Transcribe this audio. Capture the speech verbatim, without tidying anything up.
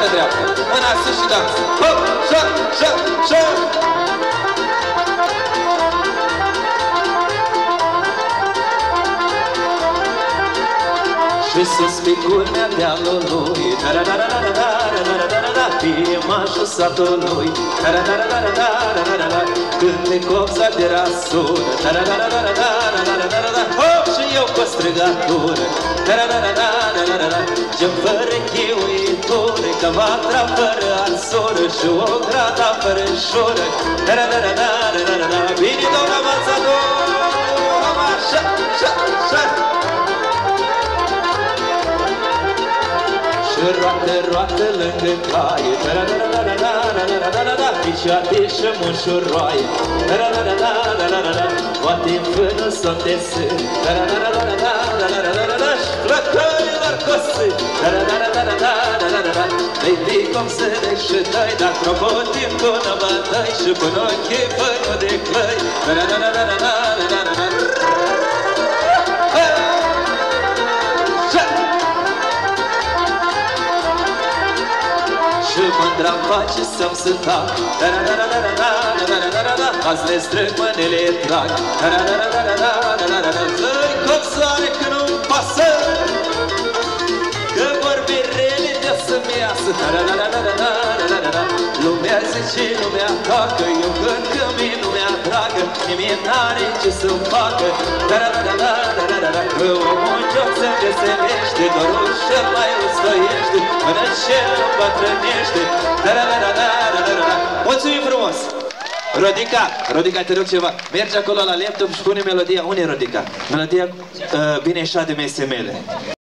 dreaptă. Mâna sus și dans. Hop, șa, șa, șa. Și sus pe culmea dealului, primașul satului, cânte copsa de rasură, hop, și eu cu străgatură, ce fără chiuitură, că vatra fără arsură și o grata fără șură. Bine, domn avansador, așa, așa, așa. Și roată, roată lângă caie, Picioate și mușuroaie, poate-n fână s-o tesă, și flăcăilor cosă. Vei cum să reșătai, dar crocotim cu năbătai și până ochii fără de clăi. Și mândra-mi face să-mi se tac, azi le strâng, mânele trag. Zări copsoare că nu-mi pasă, că vorbi rele de să-mi iasă. Lumea zice, lumea tacă, eu cânt că mie lumea dragă, nimeni n-are ce să-mi facă. Că omul joc se veselește, doar ușor mai ustoiește, până ce îmbătrânește. Mulțumim frumos! Rodica, Rodica, te rog ceva. Mergi acolo la laptop și pune melodia. Unde e Rodica? Melodia uh, Bine șa de mese mele.